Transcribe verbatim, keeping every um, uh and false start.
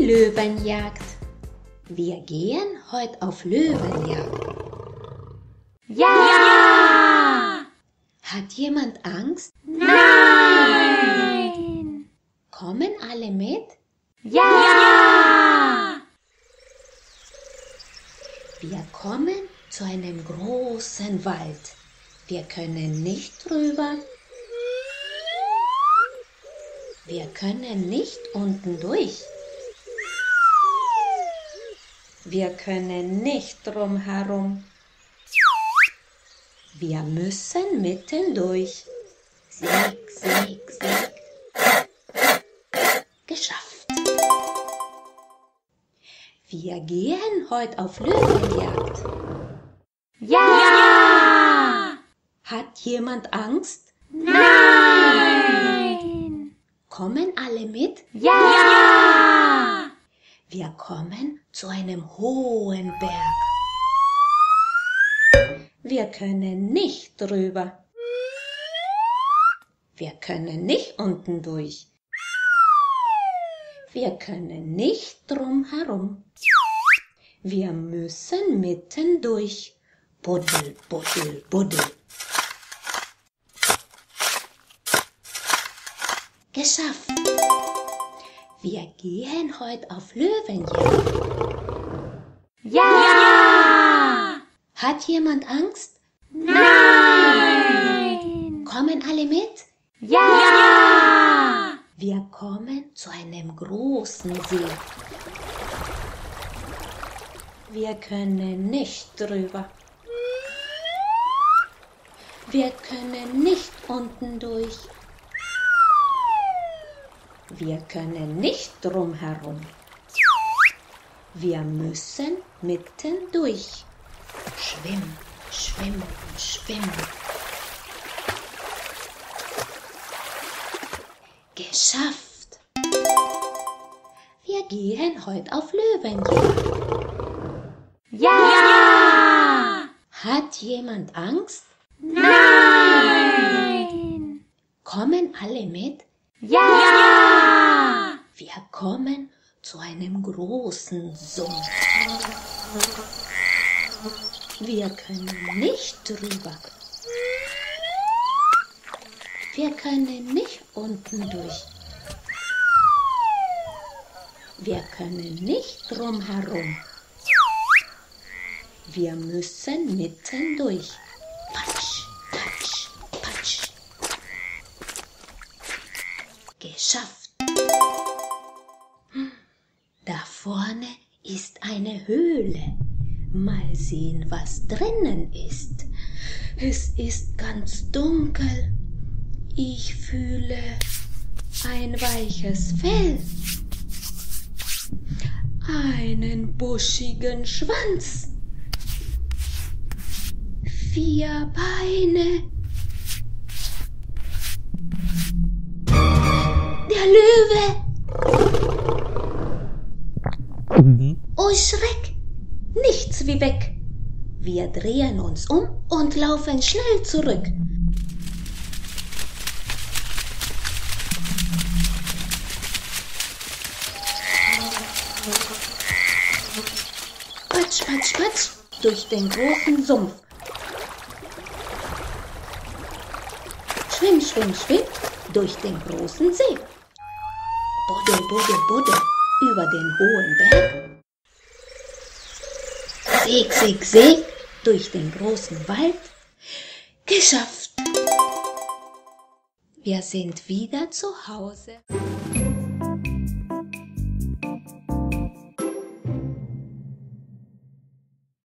Löwenjagd. Wir gehen heute auf Löwenjagd. Ja! Hat jemand Angst? Nein! Kommen alle mit? Ja! Wir kommen zu einem großen Wald. Wir können nicht drüber. Wir können nicht unten durch. Wir können nicht drumherum. Wir müssen mitten durch. Sieg, Sieg, Sieg. Geschafft. Wir gehen heute auf Löwenjagd. Ja! Hat jemand Angst? Nein! Kommen alle mit? Ja! Wir kommen zu einem hohen Berg. Wir können nicht drüber. Wir können nicht unten durch. Wir können nicht drumherum. Wir müssen mitten durch. Buddel, buddel, buddel. Geschafft! Wir gehen heute auf Löwenjagd. Ja! Hat jemand Angst? Nein! Kommen alle mit? Ja! Wir kommen zu einem großen See. Wir können nicht drüber. Wir können nicht unten durch. Wir können nicht drumherum. Wir müssen mitten durch. Schwimm, schwimm, schwimm. Geschafft! Wir gehen heute auf Löwenjagd. Ja! Hat jemand Angst? Nein! Kommen alle mit? Ja! Wir kommen zu einem großen Sumpf. Wir können nicht drüber. Wir können nicht unten durch. Wir können nicht drumherum. Wir müssen mitten durch. Patsch, patsch, patsch. Geschafft. Da vorne ist eine Höhle. Mal sehen, was drinnen ist. Es ist ganz dunkel. Ich fühle ein weiches Fell. Einen buschigen Schwanz. Vier Beine. Der Löwe. Oh Schreck, nichts wie weg. Wir drehen uns um und laufen schnell zurück. Patsch, patsch, patsch, durch den großen Sumpf. Schwimm, schwimm, schwimm, durch den großen See. Buddel, buddel, buddel, über den hohen Berg. Sieg, sieg, sieg, durch den großen Wald. Geschafft! Wir sind wieder zu Hause.